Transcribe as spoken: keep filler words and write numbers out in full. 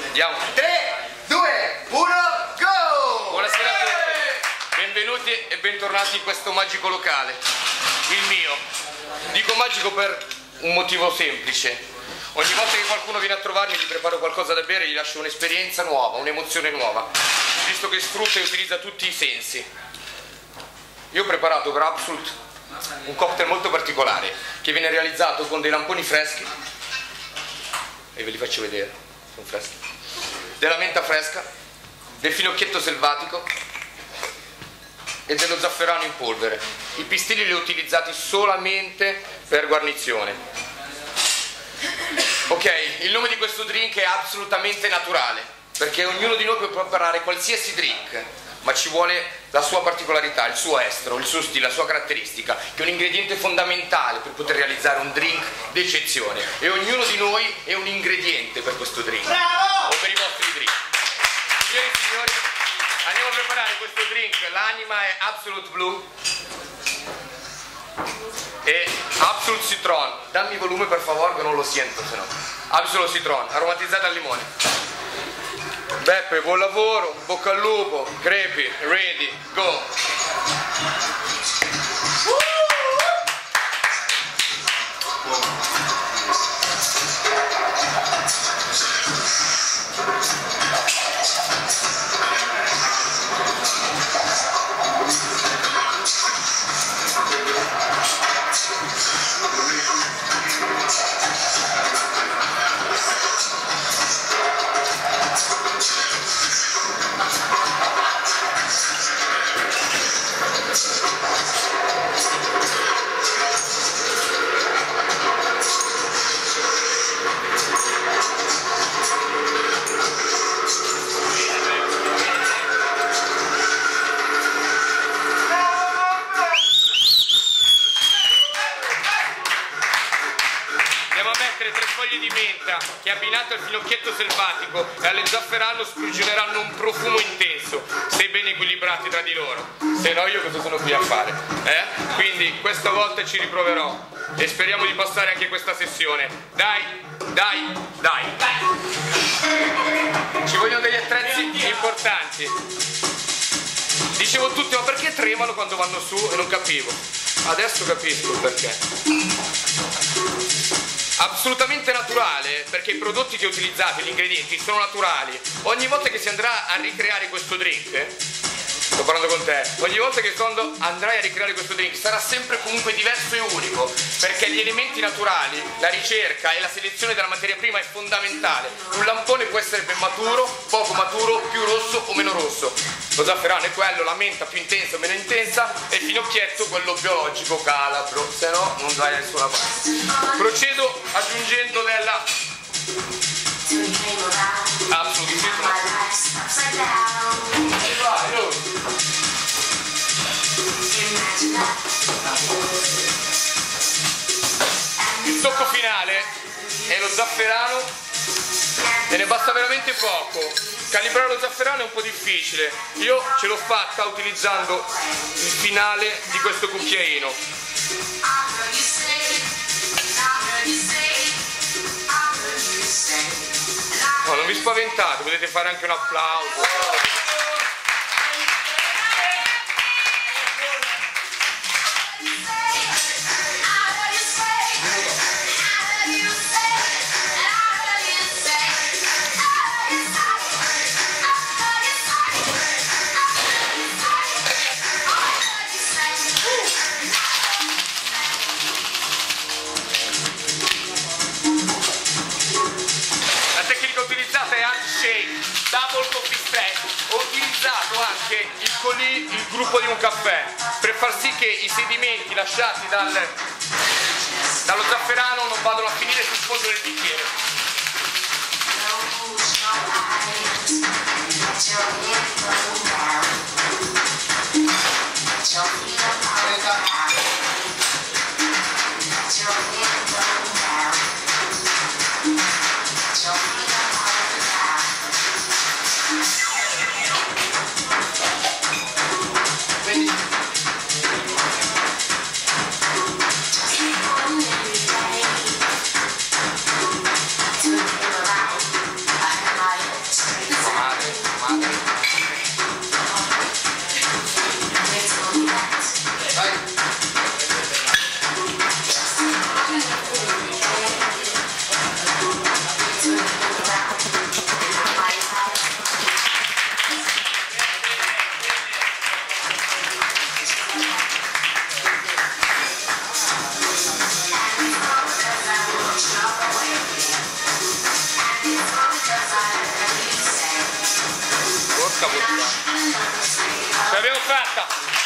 Andiamo. tre, due, uno, go! Buonasera a tutti, benvenuti e bentornati in questo magico locale, il mio. Dico magico per un motivo semplice. Ogni volta che qualcuno viene a trovarmi gli preparo qualcosa da bere e gli lascio un'esperienza nuova, un'emozione nuova, visto che sfrutta e utilizza tutti i sensi. Io ho preparato per Absolut un cocktail molto particolare che viene realizzato con dei lamponi freschi, e ve li faccio vedere, sono freschi, della menta fresca, del finocchietto selvatico e dello zafferano in polvere. I pistilli li ho utilizzati solamente per guarnizione. Ok, il nome di questo drink è assolutamente naturale, perché ognuno di noi può preparare qualsiasi drink, ma ci vuole la sua particolarità, il suo estero, il suo stile, la sua caratteristica, che è un ingrediente fondamentale per poter realizzare un drink d'eccezione. E ognuno di noi è un ingrediente per questo drink. Bravo! O per i vostri drink. Signori e signori, andiamo a preparare questo drink. L'anima è Absolut Blue e Absolut Citron. Dammi volume per favore che non lo sento, se no. Absolut Citron, aromatizzata al limone. Beppe, buon lavoro, bocca al lupo, crepi, ready, go! Tre foglie di menta che abbinate al finocchietto selvatico e alle zafferano sprigioneranno un profumo intenso, se ben equilibrati tra di loro. Se no io cosa sono qui a fare? Eh? Quindi questa volta ci riproverò e speriamo di passare anche questa sessione. Dai, dai, dai! Ci vogliono degli attrezzi importanti. Dicevo tutti, ma perché tremano quando vanno su? E non capivo. Adesso capisco il perché. Assolutamente naturale, perché i prodotti che utilizzate, gli ingredienti, sono naturali. Ogni volta che si andrà a ricreare questo drink, sto parlando con te, ogni volta che quando andrai a ricreare questo drink sarà sempre comunque diverso e unico, perché gli elementi naturali, la ricerca e la selezione della materia prima è fondamentale. Un lampone può essere ben maturo, poco maturo, più rosso o meno rosso. Lo zafferano è quello, la menta più intensa o meno intensa, e il finocchietto quello biologico calabro, se no non vai da nessuna parte. Procedo aggiungendo della Absolut Citron. Il tocco finale è lo zafferano e ne basta veramente poco. Calibrare lo zafferano è un po' difficile, io ce l'ho fatta utilizzando il finale di questo cucchiaino. No, non vi spaventate, potete fare anche un applauso. Double coffee spread. Ho utilizzato anche il colì, il gruppo di un caffè, per far sì che i sedimenti lasciati dal, dallo zafferano non vadano a finire sul fondo del bicchiere. Porca puttana. Ce l'abbiamo fatta!